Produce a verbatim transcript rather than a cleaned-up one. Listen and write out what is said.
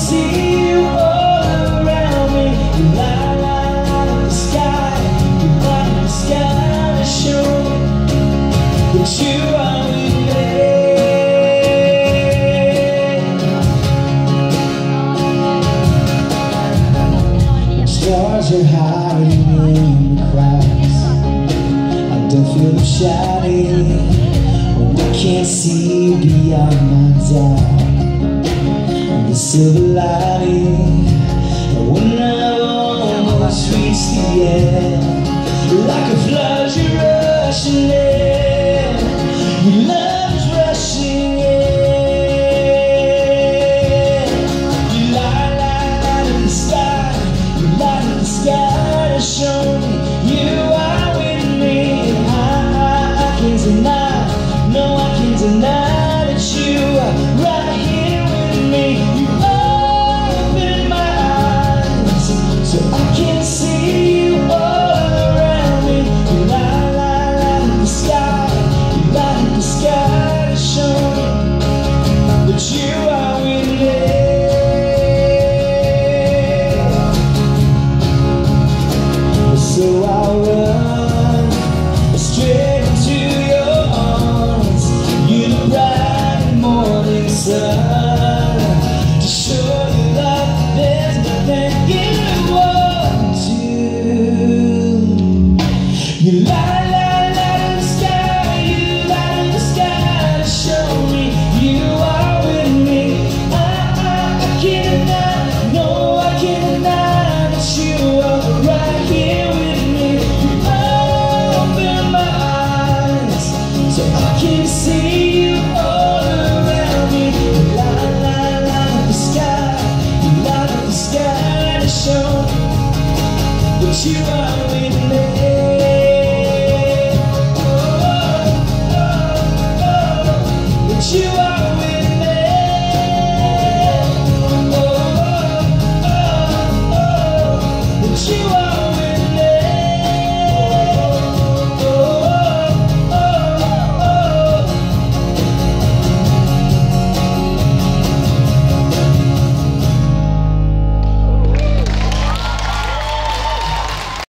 see you all around me. You light, light, light up the sky. You light up the sky to show that you are with me. Stars are hiding in the clouds. I don't feel them shining when I can't see beyond my doubt. The silver lining, when I've almost reached the end, like a flood you're rushing in, your love is rushing in. You light, light, light up the sky, you light up the sky to show me you are with me. I, I, I can't deny, no I can't deny that you are right here with me. You open my eyes so I can see you all around me. You light, light, light up the sky, you light up the sky to show me that you are with me. So I'll run straight into your arms. You're the bright morning sun.